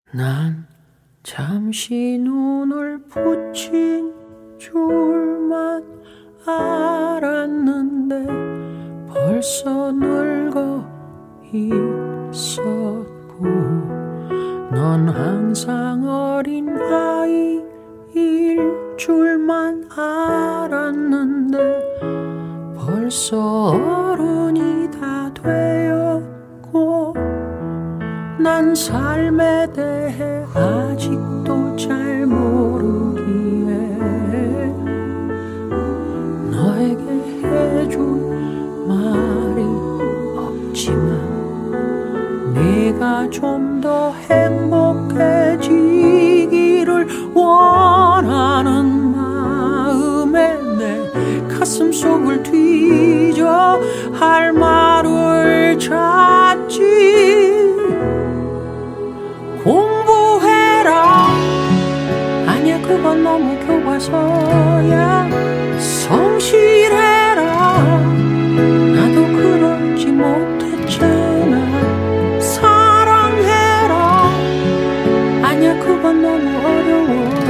난 잠시 눈을 붙인 줄만 알았는데 벌써 늙어 있었고, 넌 항상 어린 아이일 줄만 알았는데 벌써 어른이 다 되었고, 난 삶에 대해 아직도 잘 모르기에 너에게 해줄 말이 없지만, 네가 좀 더 행복해지기를 원하는 마음에 내 가슴 속을 뒤져 할 말을 찾지. 공부해라, 아니야 그건 너무 교과서야. 성실해라, 나도 그러지 못했잖아. 사랑해라, 아니야 그건 너무 어려워.